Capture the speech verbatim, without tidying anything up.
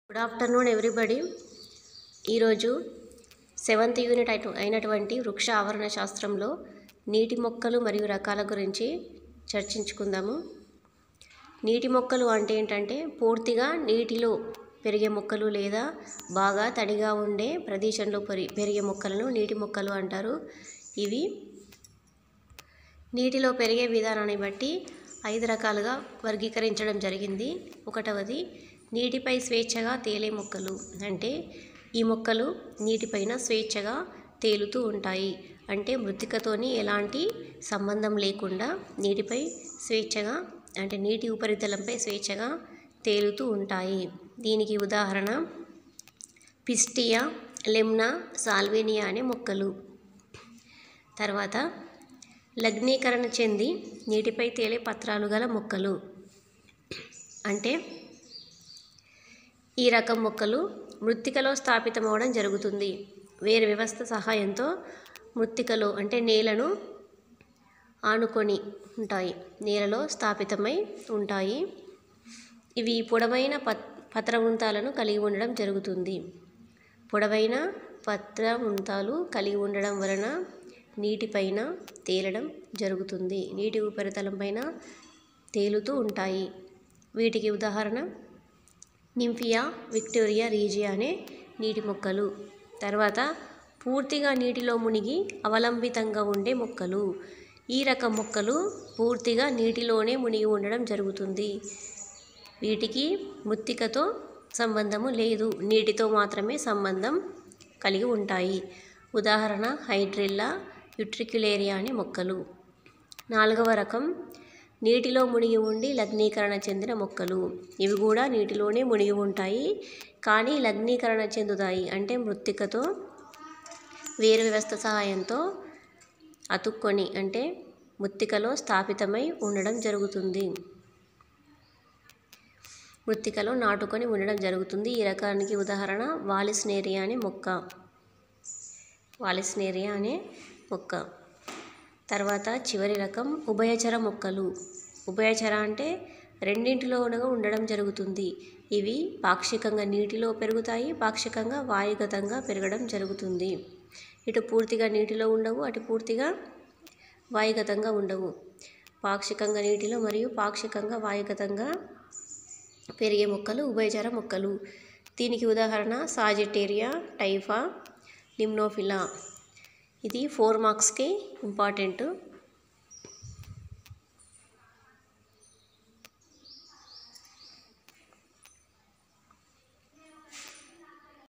Good afternoon everybody. ఈరోజు seventh unit అయినటువంటి వృక్ష ఆవరణ శాస్త్రంలో నీటి మొక్కలు మరియు రకాల గురించి చర్చించుకుందాము. నీటి మొక్కలు అంటే ఏంటంటే పూర్తిగా నీటిలో పెరిగే మొక్కలు లేదా బాగా తడిగా ఉండే ప్రదేశంలో పెరిగే మొక్కలను నీటి మొక్కలు అంటారు. ఇవి నీటిలో పెరిగే విధానాన్ని బట్టి ఐదు రకాలుగా వర్గీకరించడం జరిగింది. ఒకటవది నీటిపై స్వేచ్ఛగా తేలే మొక్కలు. అంటే ఈ మొక్కలు నీటిపైన స్వేచ్ఛగా తేలుతూ ఉంటాయి. అంటే మృత్తికతోని ఎలాంటి సంబంధం లేకుండా నీటిపై స్వేచ్ఛగా అంటే నీటి ఉపరితలంపై స్వేచ్ఛగా తేలుతూ ఉంటాయి. దీనికి ఉదాహరణ పిస్టియా, లెమ్నా, సాల్వేనియా అనే మొక్కలు. తర్వాత లగ్నీకరణ చెంది నీటిపై తేలే పత్రాలు గల మొక్కలు. అంటే ఈ రకం మొక్కలు మృత్తికలో స్థాపితమవడం జరుగుతుంది. వేరు వ్యవస్థ సహాయంతో మృత్తికలో అంటే నేలను ఆనుకొని ఉంటాయి, నేలలో స్థాపితమై ఉంటాయి. ఇవి పొడవైన పత్ పత్రవృంతాలను కలిగి ఉండడం జరుగుతుంది. పొడవైన పత్రవృంతాలు కలిగి ఉండడం వలన నీటిపైన తేలడం జరుగుతుంది. నీటి ఉపరితలం పైన తేలుతూ ఉంటాయి. వీటికి ఉదాహరణ నింఫియా, విక్టోరియా రీజియా అనే నీటి మొక్కలు. తర్వాత పూర్తిగా నీటిలో మునిగి అవలంబితంగా ఉండే మొక్కలు. ఈ రకం మొక్కలు పూర్తిగా నీటిలోనే మునిగి ఉండడం జరుగుతుంది. వీటికి మృత్తికతో సంబంధము లేదు, నీటితో మాత్రమే సంబంధం కలిగి ఉంటాయి. ఉదాహరణ హైడ్రిల్లా, యుట్రిక్యులేరియా అనే మొక్కలు. నాలుగవ రకం నీటిలో మునిగి ఉండి లగ్నీకరణ చెందిన మొక్కలు. ఇవి కూడా నీటిలోనే మునిగి ఉంటాయి, కానీ లగ్నీకరణ చెందుతాయి. అంటే మృత్తికతో వేరు వ్యవస్థ సహాయంతో అతుక్కొని అంటే మృత్తికలో స్థాపితమై ఉండడం జరుగుతుంది. మృత్తికలో నాటుకొని ఉండడం జరుగుతుంది. ఈ రకానికి ఉదాహరణ వాలిస్నేరియా అనే మొక్క. వాలిస్నేరియా అనే మొక్క. తర్వాత చివరి రకం ఉభయచర మొక్కలు. ఉభయచర అంటే రెండింటిలోనూ ఉండడం జరుగుతుంది. ఇవి పాక్షికంగా నీటిలో పెరుగుతాయి, పాక్షికంగా వాయుగతంగా పెరగడం జరుగుతుంది. ఇటు పూర్తిగా నీటిలో ఉండవు, అటు పూర్తిగా వాయుగతంగా ఉండవు. పాక్షికంగా నీటిలో మరియు పాక్షికంగా వాయుగతంగా పెరిగే మొక్కలు ఉభయచర మొక్కలు. దీనికి ఉదాహరణ సాజిటేరియా, టైఫా, లిమ్నోఫిలా. ఇది ఫోర్ మార్క్స్కి ఇంపార్టెంట్.